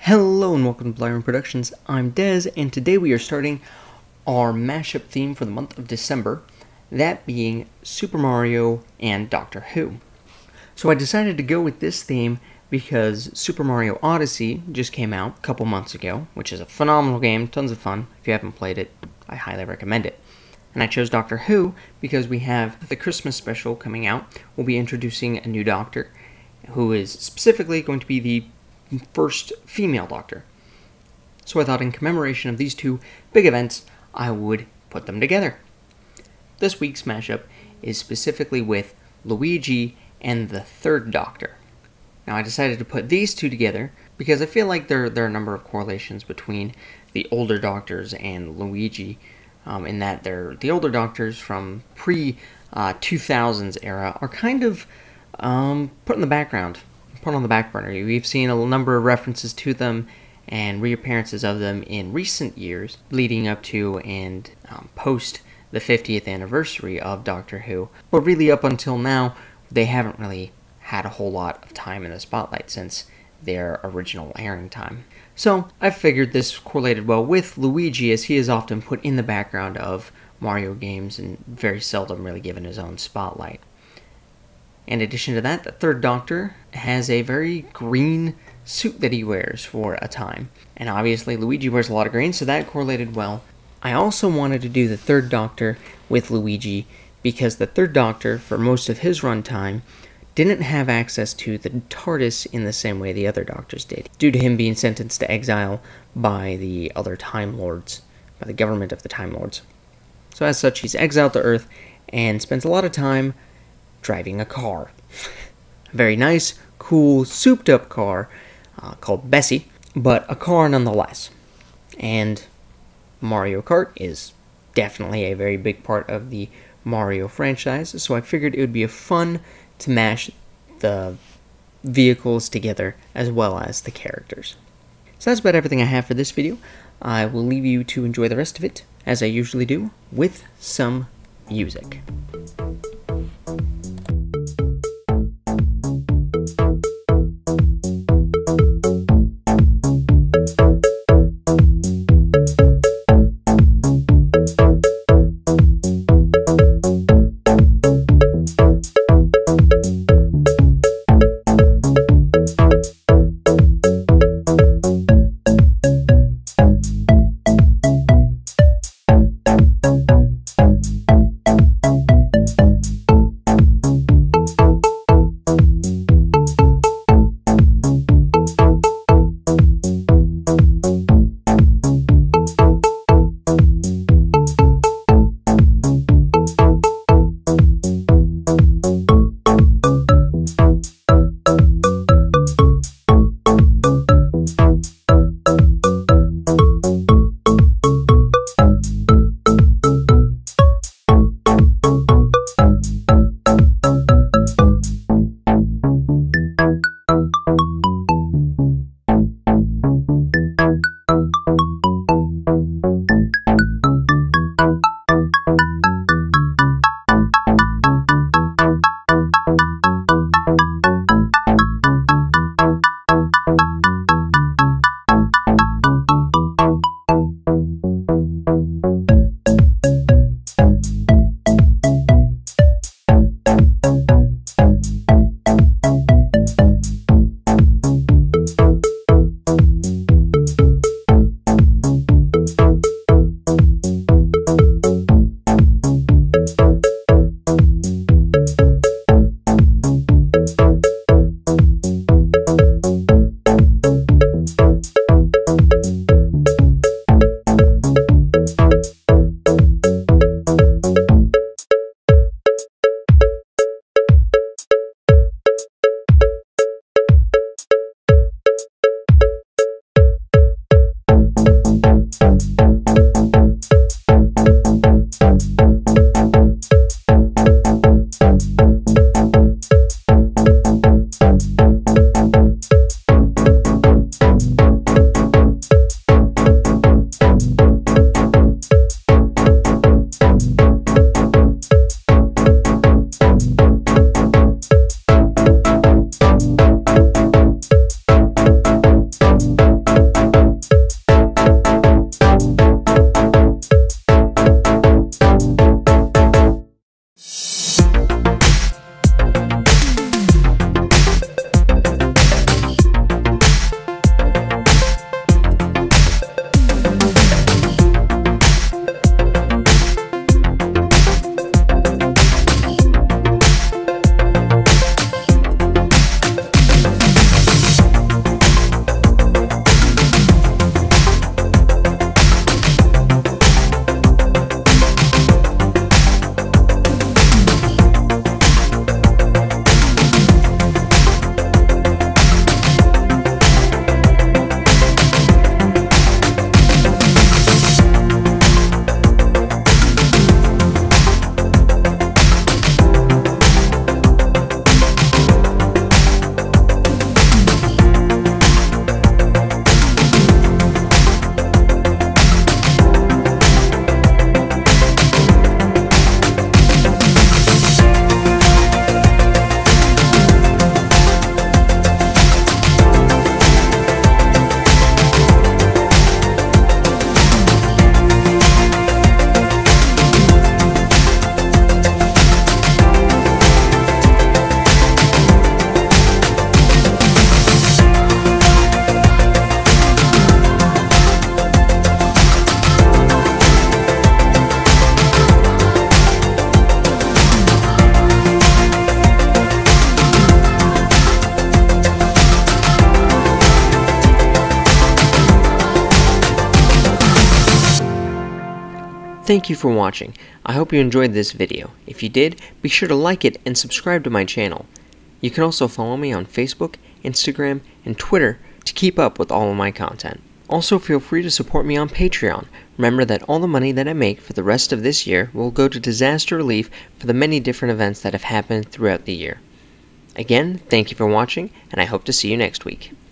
Hello and welcome to Blyrun Productions. I'm Dez, and today we are starting our mashup theme for the month of December, that being Super Mario and Doctor Who. So I decided to go with this theme because Super Mario Odyssey just came out a couple months ago, which is a phenomenal game, tons of fun. If you haven't played it, I highly recommend it. And I chose Doctor Who because we have the Christmas special coming out. We'll be introducing a new Doctor, who is specifically going to be the first female Doctor. So I thought in commemoration of these two big events, I would put them together. This week's mashup is specifically with Luigi and the third Doctor. Now I decided to put these two together because I feel like there are a number of correlations between the older Doctors and Luigi, in that the older Doctors from pre-2000s era are kind of put in the background, put on the back burner. We've seen a number of references to them and reappearances of them in recent years, leading up to and post the 50th anniversary of Doctor Who. But really up until now, they haven't really had a whole lot of time in the spotlight since their original airing time. So I figured this correlated well with Luigi, as he is often put in the background of Mario games and very seldom really given his own spotlight. In addition to that, the third Doctor has a very green suit that he wears for a time. And obviously Luigi wears a lot of green, so that correlated well. I also wanted to do the third Doctor with Luigi because the third Doctor, for most of his runtime, didn't have access to the TARDIS in the same way the other Doctors did, due to him being sentenced to exile by the other Time Lords, by the government of the Time Lords. So as such, he's exiled to Earth and spends a lot of time driving a car. A very nice, cool, souped-up car called Bessie, but a car nonetheless. And Mario Kart is definitely a very big part of the Mario franchise, so I figured it would be fun to mash the vehicles together as well as the characters. So that's about everything I have for this video. I will leave you to enjoy the rest of it, as I usually do, with some music. Thank you for watching. I hope you enjoyed this video. If you did, be sure to like it and subscribe to my channel. You can also follow me on Facebook, Instagram, and Twitter to keep up with all of my content. Also, feel free to support me on Patreon. Remember that all the money that I make for the rest of this year will go to disaster relief for the many different events that have happened throughout the year. Again, thank you for watching, and I hope to see you next week.